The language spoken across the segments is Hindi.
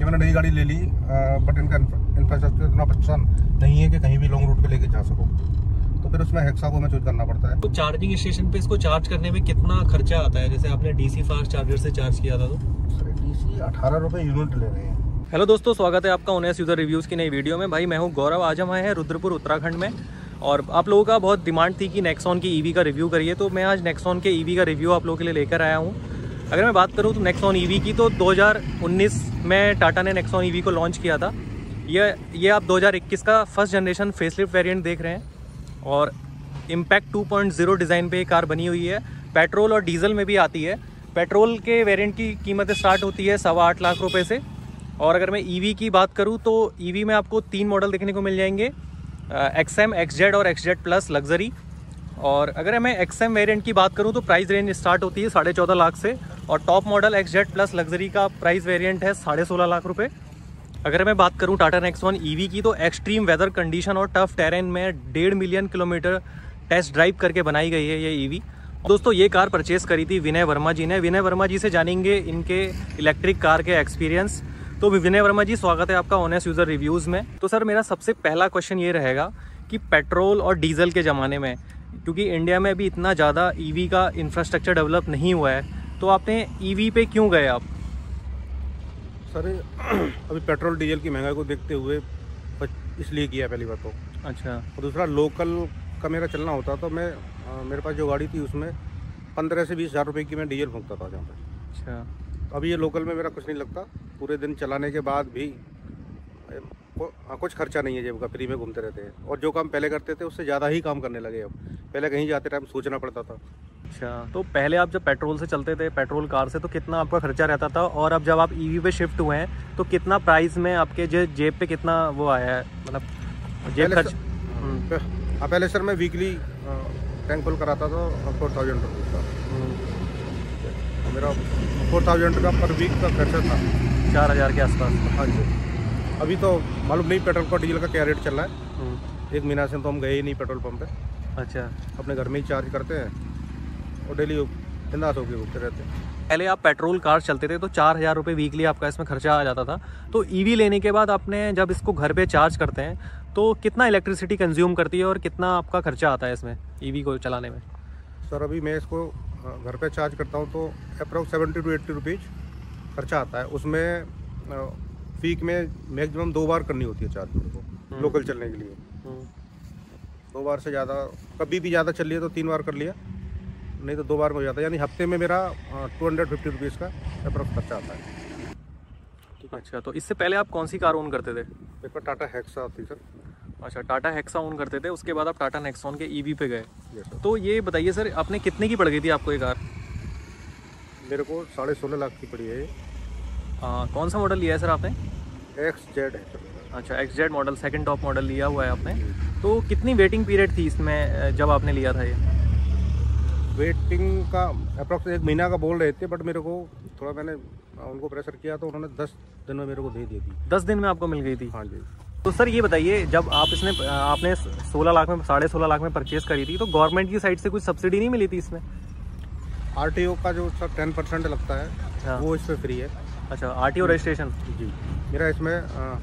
कि मैंने नई गाड़ी ले ली, बट इनका इंफ्रास्ट्रक्चर इतना अच्छा नहीं है कि कहीं भी लॉन्ग रूट पे लेके जा सको, तो फिर उसमें हेक्सा को हमें चूज करना पड़ता है। तो चार्जिंग स्टेशन पे इसको चार्ज करने में कितना खर्चा आता है? जैसे आपने डीसी फास्ट चार्जर से चार्ज किया था तो डीसी 18 रुपये यूनिट ले रहे हैं। हेलो दोस्तों, स्वागत है आपका ऑनेस्ट यूजर रिव्यूज़ की नई वीडियो में। भाई मैं हूं गौरव, आज हम आए हैं रुद्रपुर उत्तराखंड में, और आप लोगों का बहुत डिमांड थी कि नेक्सॉन की ईवी का रिव्यू करिए, तो मैं आज नेक्सॉन के ईवी का रिव्यू आप लोगों के लिए लेकर आया हूं। अगर मैं बात करूं तो नेक्सॉन ईवी की, तो 2019 में टाटा ने नेक्सॉन ईवी को लॉन्च किया था। ये आप 2021 का फर्स्ट जनरेशन फेसलिफ्ट वेरिएंट देख रहे हैं, और इम्पैक्ट 2.0 डिज़ाइन पे ये कार बनी हुई है। पेट्रोल और डीजल में भी आती है। पेट्रोल के वेरिएंट की कीमत स्टार्ट होती है 8.25 लाख रुपए से, और अगर मैं ईवी की बात करूं तो ईवी में आपको 3 मॉडल देखने को मिल जाएंगे, XM, XZ और XZ प्लस लग्जरी। और अगर मैं XM वेरिएंट की बात करूं तो प्राइस रेंज स्टार्ट होती है 14.5 लाख से, और top model XZ plus luxury का प्राइस वेरिएंट है 16.5 लाख रुपए। अगर मैं बात करूं टाटा नेक्सॉन ईवी की, तो एक्सट्रीम वेदर कंडीशन और टफ टेरेन में 1.5 मिलियन किलोमीटर टेस्ट ड्राइव करके बनाई गई है ये ईवी। दोस्तों ये कार परचेस करी थी विनय वर्मा जी ने। विनय वर्मा जी से जानेंगे इनके इलेक्ट्रिक कार के एक्सपीरियंस। तो विनय वर्मा जी, स्वागत है आपका ऑनेस्ट यूजर रिव्यूज़ में। तो सर मेरा सबसे पहला क्वेश्चन ये रहेगा कि पेट्रोल और डीजल के ज़माने में, क्योंकि इंडिया में अभी इतना ज़्यादा ईवी का इंफ्रास्ट्रक्चर डेवलप नहीं हुआ है, तो आपने ईवी पे क्यों गए आप? सर अभी पेट्रोल डीजल की महंगाई को देखते हुए इसलिए किया पहली बात तो। अच्छा। और दूसरा, लोकल का मेरा चलना होता तो मैं मेरे पास जो गाड़ी थी उसमें 15 से 20 हज़ार रुपये की मैं डीजल फूंकता था जहाँ पर। अच्छा। अभी ये लोकल में मेरा कुछ नहीं लगता, पूरे दिन चलाने के बाद भी कुछ खर्चा नहीं है जेब का, फ्री में घूमते रहते हैं। और जो काम पहले करते थे उससे ज़्यादा ही काम करने लगे अब। पहले कहीं जाते टाइम सोचना पड़ता था। अच्छा, तो पहले आप जब पेट्रोल से चलते थे, पेट्रोल कार से, तो कितना आपका खर्चा रहता था, और अब जब आप ईवी पे शिफ्ट हुए हैं तो कितना प्राइस में आपके जेब पे कितना वो आया है, मतलब जेब खर्च? पहले सर मैं वीकली टैंक फुल कराता था 4000 रुपीज़ का। मेरा 4000 का पर वीक का खर्चा था, 4000 के आसपास। हाँ जी। अभी तो मालूम नहीं पेट्रोल का डीजल का क्या रेट चल रहा है। एक महीना से तो हम गए ही नहीं पेट्रोल पंप पे। अच्छा। अपने घर में ही चार्ज करते हैं और डेली बिंदास होकर घूमते रहते हैं। पहले आप पेट्रोल कार चलते थे तो 4000 रुपये वीकली आपका इसमें खर्चा आ जाता था। तो ईवी लेने के बाद आपने जब इसको घर पे चार्ज करते हैं तो कितना इलेक्ट्रिसिटी कंज्यूम करती है, और कितना आपका खर्चा आता है इसमें ईवी को चलाने में? सर अभी मैं इसको घर पे चार्ज करता हूँ तो अप्रॉक्स 70 to 80 रुपीज़ खर्चा आता है। उसमें वीक में मैक्सिमम 2 बार करनी होती है चार्ज मेरे को, लोकल चलने के लिए। 2 बार से ज़्यादा, कभी भी ज़्यादा चल लिया तो 3 बार कर लिया, नहीं तो 2 बार में हो जाता है। यानी हफ्ते में मेरा 250 रुपीज़ का अप्रॉक्स खर्चा आता है। अच्छा, तो इससे पहले आप कौन सी कार ओन करते थे? मेरे पास टाटा हेक्सा थी सर। अच्छा, टाटा हेक्सा ओन करते थे, उसके बाद आप टाटा नेक्सॉन के ईवी पे गए। Yes sir. तो ये बताइए सर, आपने कितने की पड़ गई थी आपको ये कार? मेरे को 16.5 लाख की पड़ी है ये। कौन सा मॉडल लिया है सर आपने? XZ है सर। अच्छा, XZ model, second top model लिया हुआ है आपने। तो कितनी वेटिंग पीरियड थी इसमें जब आपने लिया था ये? वेटिंग का अप्रॉक्स 1 महीना का बोल रहे थे, बट मेरे को थोड़ा, मैंने उनको प्रेशर किया तो उन्होंने 10 दिन में मेरे को दे दी थी। 10 दिन में आपको मिल गई थी? हाँ जी। तो सर ये बताइए, जब आपने 16 लाख में, 16.5 लाख में परचेज करी थी, तो गवर्नमेंट की साइड से कुछ सब्सिडी नहीं मिली थी इसमें? RTO का जो सर 10% लगता है, हाँ। वो इस पर फ्री है। अच्छा, RTO रजिस्ट्रेशन? जी। मेरा इसमें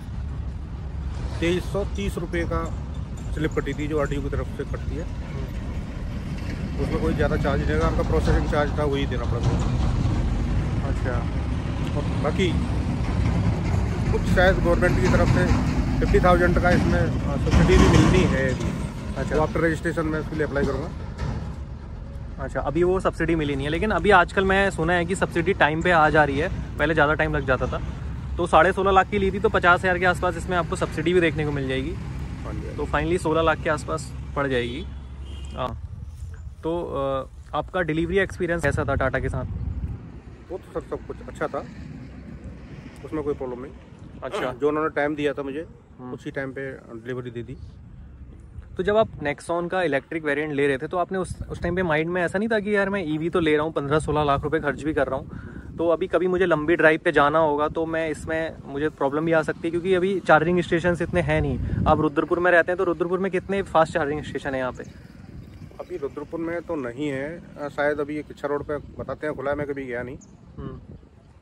2330 रुपये का स्लिप कटी थी जो RTO की तरफ से कटती है। उसमें कोई ज़्यादा चार्ज नहीं है, आपका प्रोसेसिंग चार्ज था वही देना पड़ता है। अच्छा। और बाकी कुछ शायद गवर्नमेंट की तरफ से 50,000 का इसमें सब्सिडी भी मिलनी है। अच्छा, तो आफ्टर रजिस्ट्रेशन में उसके लिए अप्लाई करूँगा। अच्छा, अभी वो सब्सिडी मिली नहीं है, लेकिन अभी आजकल मैं सुना है कि सब्सिडी टाइम पे आ जा रही है, पहले ज़्यादा टाइम लग जाता था। तो 16.5 लाख की ली थी तो 50,000 के आसपास इसमें आपको सब्सिडी भी देखने को मिल जाएगी। हाँ जी। तो फाइनली 16 लाख के आसपास पड़ जाएगी। हाँ, तो आपका डिलीवरी एक्सपीरियंस कैसा था टाटा के साथ? वो तो सर सब कुछ अच्छा था, उसमें कोई प्रॉब्लम नहीं। अच्छा। जो उन्होंने टाइम दिया था मुझे, उसी टाइम पे डिलीवरी दे दी। तो जब आप नेक्सॉन का इलेक्ट्रिक वेरिएंट ले रहे थे तो आपने उस टाइम पे माइंड में ऐसा नहीं था कि यार मैं ईवी तो ले रहा हूँ, 15-16 लाख रुपए खर्च भी कर रहा हूँ, तो अभी कभी मुझे लंबी ड्राइव पे जाना होगा तो मैं इसमें मुझे प्रॉब्लम भी आ सकती है, क्योंकि अभी चार्जिंग स्टेशन इतने हैं नहीं। आप रुद्रपुर में रहते हैं, तो रुद्रपुर में कितने फास्ट चार्जिंग स्टेशन है यहाँ पे? अभी रुद्रपुर में तो नहीं है, शायद अभी ये किच्छा रोड पे बताते हैं खुला है, मैं कभी गया नहीं।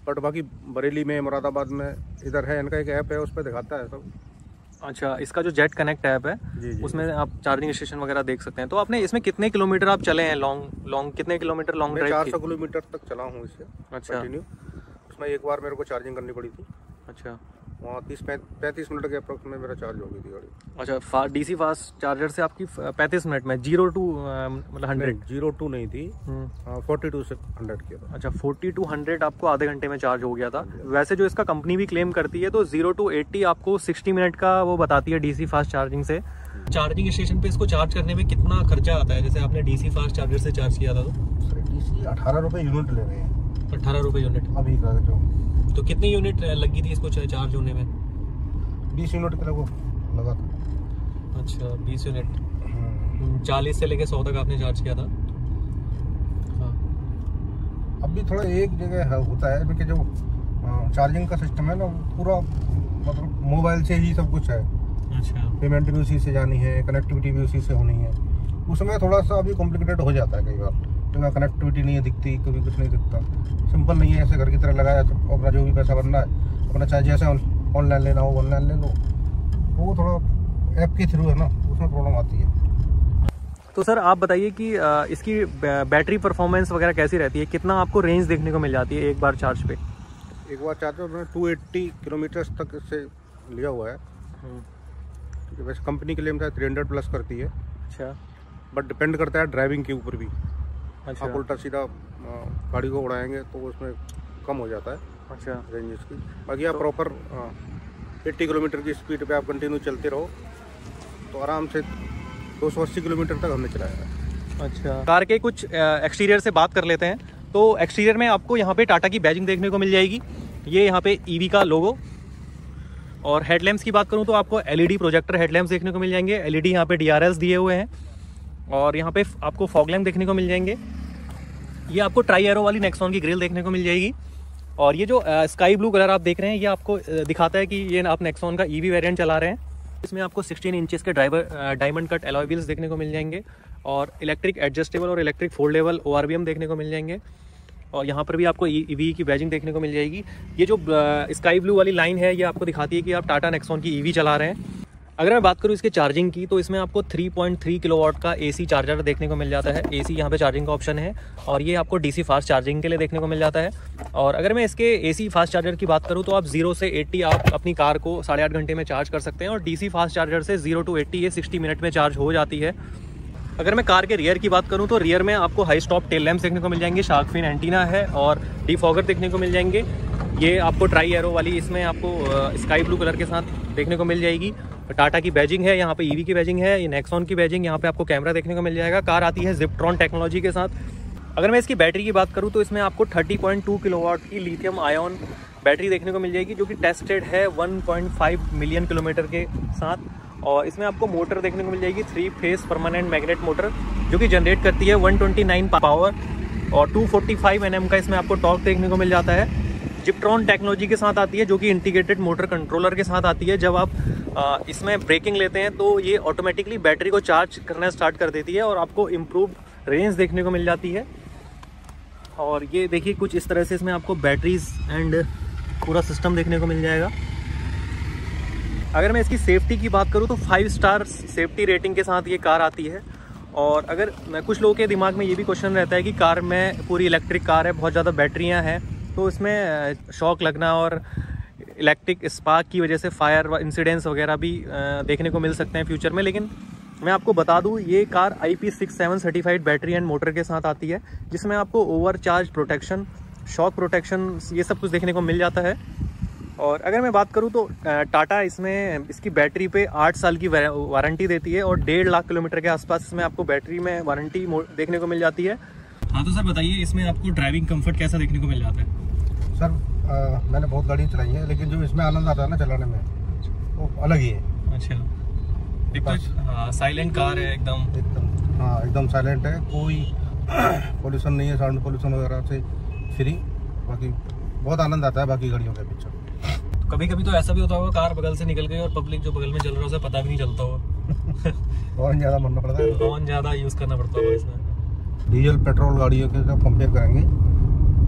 बट बाकी बरेली में, मुरादाबाद में इधर है, इनका एक ऐप है, उस पर दिखाता है सब। अच्छा, इसका जो जेट कनेक्ट ऐप है जी। उसमें आप चार्जिंग स्टेशन वगैरह देख सकते हैं। तो आपने इसमें कितने किलोमीटर आप चले हैं लॉन्ग कितने किलोमीटर लॉन्ग ड्राइव? 400 किलोमीटर तक चला हूँ इससे। अच्छा। कंटिन्यू। उसमें एक बार मेरे को चार्जिंग करनी पड़ी थी। अच्छा। वहाँ 30-35 मिनट के अप्रोक्स में मेरा चार्ज हो गई थी गाड़ी। अच्छा, डीसी फास्ट चार्जर से आपकी 35 मिनट में 0 to 100? 0 to नहीं थी, 42 से 100 किया था। अच्छा, 40 to 100 आपको आधे घंटे में चार्ज हो गया था। वैसे जो इसका कंपनी भी क्लेम करती है तो 0 to 80 आपको 60 मिनट का वो बताती है डीसी फास्ट चार्जिंग से। चार्जिंग स्टेशन पे इसको चार्ज करने में कितना खर्चा आता है, जैसे आपने डीसी फास्ट चार्जर से चार्ज किया था तो? डीसी 18 रुपये यूनिट ले रहे हैं। 18 रुपये यूनिट अभी का जो। तो कितनी यूनिट लगी थी इसको चार्ज होने में? 20 यूनिट के लगा था। अच्छा, 20 यूनिट। 40 से लेके 100 तक आपने चार्ज किया था। हाँ। अभी थोड़ा एक जगह होता है क्योंकि जो चार्जिंग का सिस्टम है ना, पूरा मतलब मोबाइल से ही सब कुछ है। अच्छा। पेमेंट भी उसी से जानी है, कनेक्टिविटी भी उसी से होनी है। उसमें थोड़ा सा अभी कॉम्प्लिकेटेड हो जाता है कई बार, क्योंकि कनेक्टिविटी नहीं है दिखती, कभी कुछ नहीं दिखता, सिंपल नहीं है। ऐसे घर की तरह लगाया तो अपना जो भी पैसा बनना है अपना, चाहे जैसे ऑनलाइन लेना हो ऑनलाइन ले लो। वो थोड़ा ऐप के थ्रू है ना, उसमें प्रॉब्लम आती है। तो सर आप बताइए कि इसकी बैटरी परफॉर्मेंस वगैरह कैसी रहती है, कितना आपको रेंज देखने को मिल जाती है एक बार चार्ज पे? एक बार चार्ज में 280 किलोमीटर तक से लिया हुआ है। वैसे कंपनी क्लेम था 300 प्लस करती है। अच्छा। बट डिपेंड करता है ड्राइविंग के ऊपर भी। अच्छा। आप उल्टा सीधा गाड़ी को उड़ाएंगे तो उसमें कम हो जाता है। अच्छा। रेंज इसकी। बाकी आप प्रॉपर 80 किलोमीटर की स्पीड पे आप कंटिन्यू चलते रहो तो आराम से 280 किलोमीटर तक हमने चलाया है। अच्छा। कार के कुछ एक्सटीरियर से बात कर लेते हैं। तो एक्सटीरियर में आपको यहाँ पे टाटा की बैजिंग देखने को मिल जाएगी। ये यहाँ पे ईवी का लोगो। और हेडलैम्प्स की बात करूँ तो आपको एलईडी प्रोजेक्टर हेडलैम्प्स देखने को मिल जाएंगे। एलईडी यहाँ पे DRLs दिए हुए हैं। और यहाँ पे आपको फॉग लैम्प देखने को मिल जाएंगे। ये आपको ट्राई एरो वाली नेक्सॉन की ग्रिल देखने को मिल जाएगी। और ये जो स्काई ब्लू कलर आप देख रहे हैं, ये आपको दिखाता है कि ये आप नेक्सॉन का ईवी वेरिएंट चला रहे हैं। इसमें आपको 16 इंचेस के डायमंड कट अलॉय व्हील्स देखने को मिल जाएंगे। और इलेक्ट्रिक एडजस्टेबल और इलेक्ट्रिक फोल्डेबल ORVM देखने को मिल जाएंगे। और यहाँ पर भी आपको ईवी की बैजिंग देखने को मिल जाएगी। ये जो स्काई ब्लू वाली लाइन है, ये आपको दिखाती है कि आप टाटा नेक्सॉन की ईवी चला रहे हैं। अगर मैं बात करूँ इसके चार्जिंग की, तो इसमें आपको 3.3 किलोवाट का AC चार्जर देखने को मिल जाता है। AC यहाँ पे चार्जिंग का ऑप्शन है। और ये आपको DC फास्ट चार्जिंग के लिए देखने को मिल जाता है। और अगर मैं इसके AC फास्ट चार्जर की बात करूँ तो आप 0 से 80 आप अपनी कार को 8.5 घंटे में चार्ज कर सकते हैं। और DC फास्ट चार्जर से 0 to 80 ये 60 मिनट में चार्ज हो जाती है। अगर मैं कार के रियर की बात करूं तो रियर में आपको हाई स्टॉप टेल लैम्प्स देखने को मिल जाएंगे। शार्क फिन एंटीना है और डिफॉगर देखने को मिल जाएंगे। ये आपको ट्राई एरो वाली, इसमें आपको स्काई ब्लू कलर के साथ देखने को मिल जाएगी। टाटा की बैजिंग है, यहाँ पे ईवी की बैजिंग है, ये नेक्सॉन की बैजिंग। यहाँ पे आपको कैमरा देखने को मिल जाएगा। कार आती है जिप्ट्रॉन टेक्नोलॉजी के साथ। अगर मैं इसकी बैटरी की बात करूँ तो इसमें आपको 30.2 किलोवाट की लिथियम आयन बैटरी देखने को मिल जाएगी, जो कि टेस्टेड है 1.5 मिलियन किलोमीटर के साथ। और इसमें आपको मोटर देखने को मिल जाएगी 3 फेस परमानेंट मैग्नेट मोटर, जो कि जनरेट करती है 129 पावर और 245 Nm का इसमें आपको टॉर्क देखने को मिल जाता है। जिप्ट्रॉन टेक्नोलॉजी के साथ आती है, जो कि इंटीग्रेटेड मोटर कंट्रोलर के साथ आती है। जब आप इसमें ब्रेकिंग लेते हैं तो ये ऑटोमेटिकली बैटरी को चार्ज करना स्टार्ट कर देती है और आपको इम्प्रूव्ड रेंज देखने को मिल जाती है। और ये देखिए कुछ इस तरह से इसमें आपको बैटरीज एंड पूरा सिस्टम देखने को मिल जाएगा। अगर मैं इसकी सेफ्टी की बात करूँ तो 5 स्टार सेफ्टी रेटिंग के साथ ये कार आती है। और अगर कुछ लोगों के दिमाग में ये भी क्वेश्चन रहता है कि कार में पूरी इलेक्ट्रिक कार है, बहुत ज़्यादा बैटरियाँ हैं, तो इसमें शॉक लगना और इलेक्ट्रिक स्पार्क की वजह से फायर इंसिडेंट्स वगैरह भी देखने को मिल सकते हैं फ्यूचर में। लेकिन मैं आपको बता दूं, ये car IP67 certified battery and motor के साथ आती है, जिसमें आपको ओवरचार्ज प्रोटेक्शन, शॉक प्रोटेक्शन, ये सब कुछ देखने को मिल जाता है। और अगर मैं बात करूं तो टाटा इसमें इसकी बैटरी पे 8 साल की वारंटी देती है और 1.5 लाख किलोमीटर के आसपास इसमें आपको बैटरी में वारंटी देखने को मिल जाती है। हाँ तो सर बताइए, इसमें आपको ड्राइविंग कंफर्ट कैसा देखने को मिल जाता है? सर मैंने बहुत गाड़ी चलाई है, लेकिन जो इसमें आनंद आता है ना चलाने में, वो अलग ही है। अच्छा, एक तो हाँ साइलेंट कार है एकदम। हाँ एकदम साइलेंट है, कोई पोल्यूशन नहीं है, साउंड पोल्यूशन वगैरह से फ्री। बाकी बहुत आनंद आता है बाकी गाड़ियों के पीछे। कभी कभी तो ऐसा भी होता होगा कार बगल से निकल गई और पब्लिक जो बगल में चल रहा है उसे पता भी नहीं चलता होगा। हॉर्न ज़्यादा मारना पड़ता है, हॉर्न ज़्यादा यूज़ करना पड़ता होगा इसमें। डीजल पेट्रोल गाड़ियों के जब कंपेयर करेंगे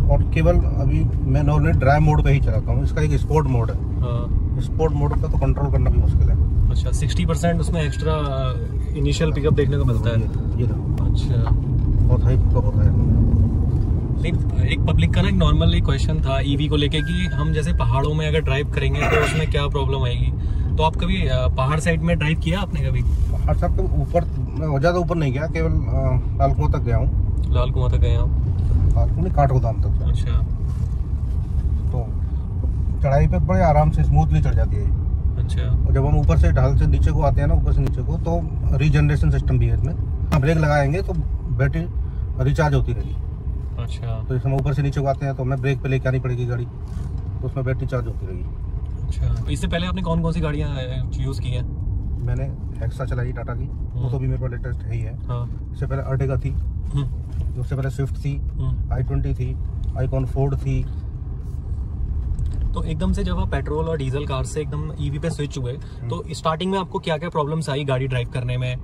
और केवल अभी मैं नॉर्मली ड्राइव मोड पे ही चलाता हूँ। इसका एक स्पोर्ट मोड है। हाँ। स्पोर्ट मोड पे तो कंट्रोल करना भी मुश्किल है। अच्छा, 60% उसमें एक्स्ट्रा इनिशियल पिकअप देखने को मिलता है। ये देखो, अच्छा, बहुत हाई पिकअप होता है। नहीं, एक पब्लिक का ना एक नॉर्मल क्वेश्चन था ईवी को लेके कि हम जैसे पहाड़ों में अगर ड्राइव करेंगे तो उसमें क्या प्रॉब्लम आएगी। तो आप कभी पहाड़ साइड में ड्राइव किया आपने कभी? पहाड़ साइड तो ऊपर ज़्यादा ऊपर नहीं गया, केवल लाल कुआं तक गया हूँ। लाल कुआं तक गए आप? लाल कुआं नहीं, काठगोदाम तक। अच्छा, तो चढ़ाई पे बड़े आराम से स्मूथली चढ़ जाती है। अच्छा, और जब हम ऊपर से ढाल से नीचे को आते हैं ना, ऊपर से नीचे को, तो रीजनरेशन सिस्टम भी है इसमें। हम ब्रेक लगाएंगे तो बैटरी रिचार्ज होती रहेगी। अच्छा, तो जैसे हम ऊपर से नीचे को आते हैं तो हमें ब्रेक पे लेके आनी पड़ेगी गाड़ी, तो उसमें बैटरी चार्ज होती रहेगी। अच्छा, तो इससे पहले आपने कौन कौन सी गाड़ियाँ यूज़ की हैं? मैंने हेक्सा चलाई टाटा की, वो तो भी मेरे पास लेटेस्ट है ही है। इससे पहले अर्टिगा थी, उससे पहले स्विफ्ट थी, i20 थी, आइकॉन फोर्ड थी। तो एकदम से जब आप पेट्रोल और डीजल कार से एकदम ईवी पे स्विच हुए तो स्टार्टिंग में आपको क्या क्या प्रॉब्लम्स आई गाड़ी ड्राइव करने में?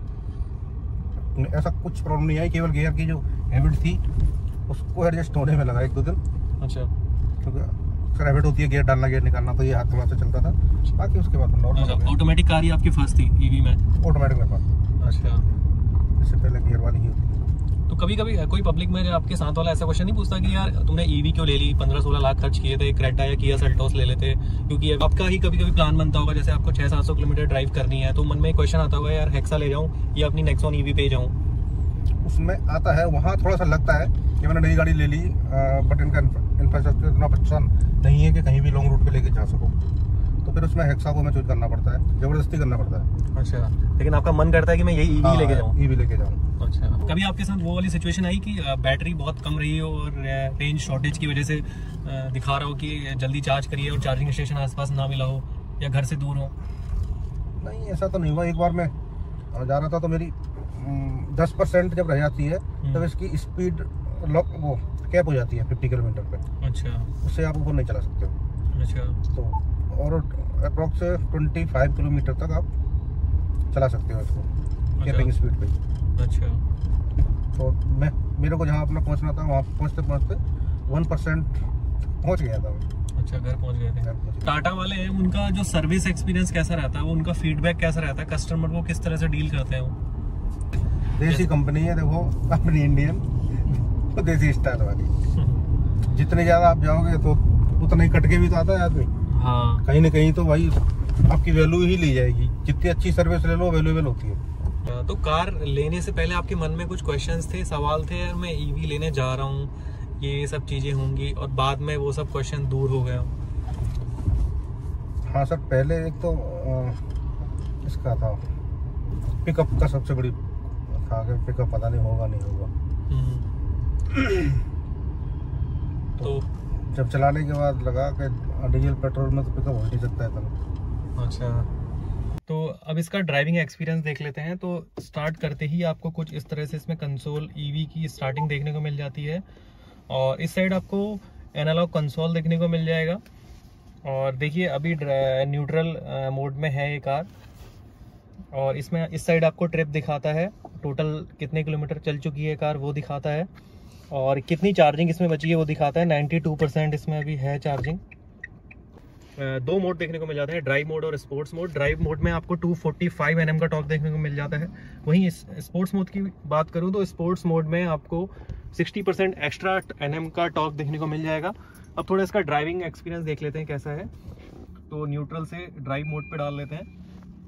ऐसा कुछ प्रॉब्लम नहीं आई, केवल गियर की जो हैबिट थी उसको एडजस्ट होने में लगा 1-2 दिन। अच्छा, क्योंकि अक्सर हैबिट होती है गियर डालना गियर निकालना, तो ये हाथ थोड़ा सा चलता था। बाकी उसके बाद नॉर्मल। ऑटोमेटिक कार ही आपकी फर्स्ट थी ईवी में? ऑटोमेटिक मेरे पास। अच्छा, इससे पहले गियर वाली ही होती। तो कभी कभी कोई पब्लिक में आपके साथ वाला ऐसा क्वेश्चन नहीं पूछता कि यार तुमने ईवी क्यों ले ली, 15-16 लाख खर्च किए थे, क्रेटा या किया सेल्टोस ले लेते? क्योंकि आपका ही कभी कभी प्लान बनता होगा, जैसे आपको 600-700 किलोमीटर ड्राइव करनी है, तो मन में क्वेश्चन आता होगा यार हेक्सा ले जाऊं या अपनी नेक्सॉन ईवी पे जाऊं? उसमें आता है, वहाँ थोड़ा सा लगता है कि मैंने नई गाड़ी ले ली, बट इनका इंफ्रास्ट्रक्चर इतना अच्छा नहीं है कि कहीं भी लॉन्ग रूट पे लेके जा सको, तो फिर उसमें हेक्सा को मैं चूज करना पड़ता है, जबरदस्ती करना पड़ता है। अच्छा, लेकिन आपका मन करता है कि मैं यही ईवी लेके जाऊं? ईवी लेके जाऊं। अच्छा, कभी आपके साथ वो वाली सिचुएशन आई कि बैटरी बहुत कम रही हो और रेंज शॉर्टेज की वजह से दिखा रहा हो कि जल्दी चार्ज करिए और चार्जिंग स्टेशन आसपास ना मिला हो या घर से दूर हो? नहीं, ऐसा तो नहीं हुआ। एक बार मैं जा रहा था तो मेरी 10% जब रह जाती है तब इसकी स्पीड वो कैप हो जाती है 50 किलोमीटर पे। अच्छा, उससे आप ऊपर नहीं चला सकते हो। अच्छा, तो और अप्रॉक्स 25 किलोमीटर तक आप चला सकते हो इसको। अच्छा, कैपिंग स्पीड पे। अच्छा, तो मेरे को जहाँ अपना पहुँचना था वहाँ पहुँचते 1% पहुँच गया था मैं। अच्छा, घर पहुँच गए थे। टाटा वाले हैं, उनका जो सर्विस एक्सपीरियंस कैसा रहता है, वो उनका फीडबैक कैसा रहता है, कस्टमर को किस तरह से डील करते हैं वो? देसी कंपनी है, देखो अपनी इंडियन, तो देसी स्टाइल वाली। जितने ज्यादा आप जाओगे तो उतना ही कटके भी तो आता है आदमी। हाँ, कहीं ना कहीं तो भाई आपकी वैल्यू ही ली जाएगी। जितनी अच्छी सर्विस ले लो वैल्यूएबल होती है। तो कार लेने से पहले आपके मन में कुछ क्वेश्चंस थे, सवाल थे, यार मैं ईवी लेने जा रहा हूँ, ये सब चीजें होंगी, और बाद में वो सब क्वेश्चन दूर हो गया? हाँ सर, पहले एक तो इसका था पिकअप का, सबसे बड़ी पिकअप पता नहीं होगा नहीं होगा। तो जब चलाने के बाद लगा कि डीजल पेट्रोल में तो पिकअप हो नहीं सकता है इतना। अच्छा, तो अब इसका ड्राइविंग एक्सपीरियंस देख लेते हैं। तो स्टार्ट करते ही आपको कुछ इस तरह से इसमें कंसोल ईवी की स्टार्टिंग देखने को मिल जाती है, और इस साइड आपको एनालॉग कंसोल देखने को मिल जाएगा। और देखिए अभी न्यूट्रल मोड में है ये कार, और इसमें इस साइड आपको ट्रिप दिखाता है, टोटल कितने किलोमीटर चल चुकी है कार वो दिखाता है, और कितनी चार्जिंग इसमें बची है वो दिखाता है। 92% इसमें अभी है चार्जिंग। 2 मोड देखने को मिल जाते हैं, ड्राइव मोड और स्पोर्ट्स मोड। ड्राइव मोड में आपको 245 Nm का टॉर्क देखने को मिल जाता है। वहीं स्पोर्ट्स मोड की बात करूं तो स्पोर्ट्स मोड में आपको 60% एक्स्ट्रा Nm का टॉर्क देखने को मिल जाएगा। अब थोड़ा इसका ड्राइविंग एक्सपीरियंस देख लेते हैं कैसा है। तो न्यूट्रल से ड्राइव मोड पे डाल लेते हैं।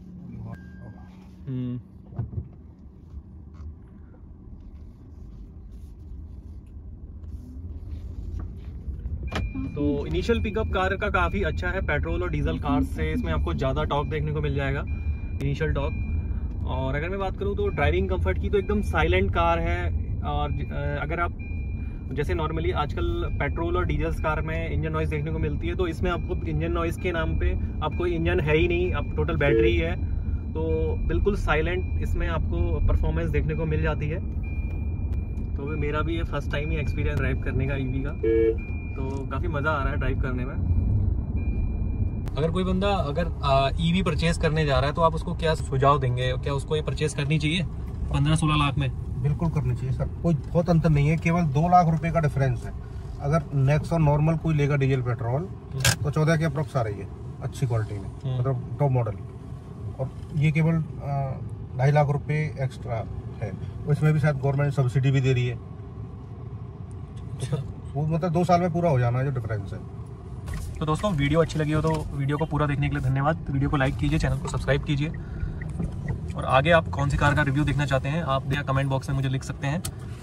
तो इनिशियल पिकअप कार का काफ़ी अच्छा है, पेट्रोल और डीजल कार से इसमें आपको ज़्यादा टॉर्क देखने को मिल जाएगा, इनिशियल टॉर्क। और अगर मैं बात करूँ तो ड्राइविंग कंफर्ट की, तो एकदम साइलेंट कार है। और अगर आप जैसे नॉर्मली आजकल पेट्रोल और डीजल कार में इंजन नॉइज़ देखने को मिलती है, तो इसमें आपको इंजन नॉइज़ के नाम पे आपको इंजन है ही नहीं, आप टोटल बैटरी है, तो बिल्कुल साइलेंट इसमें आपको परफॉर्मेंस देखने को मिल जाती है। तो मेरा भी ये फर्स्ट टाइम ही एक्सपीरियंस ड्राइव करने का ईवी का, तो काफ़ी मज़ा आ रहा है ड्राइव करने में। अगर कोई बंदा ईवी परचेज करने जा रहा है तो आप उसको क्या सुझाव देंगे? क्या उसको ये परचेज करनी चाहिए 15-16 लाख में? बिल्कुल करनी चाहिए सर, कोई बहुत अंतर नहीं है, केवल 2 लाख रुपए का डिफरेंस है। अगर नेक्सॉन नॉर्मल कोई लेगा डीजल पेट्रोल तो 14 के अप्रोक्स आ रही है अच्छी क्वालिटी में, मतलब टॉप मॉडल। और ये केवल 2.5 लाख रुपए एक्स्ट्रा है, उसमें भी शायद गवर्नमेंट सब्सिडी भी दे रही है। तो वो मतलब 2 साल में पूरा हो जाना है जो डिफरेंस है। तो दोस्तों वीडियो अच्छी लगी हो तो वीडियो को पूरा देखने के लिए धन्यवाद। वीडियो को लाइक कीजिए, चैनल को सब्सक्राइब कीजिए, और आगे आप कौन सी कार का रिव्यू देखना चाहते हैं आप कमेंट बॉक्स में मुझे लिख सकते हैं।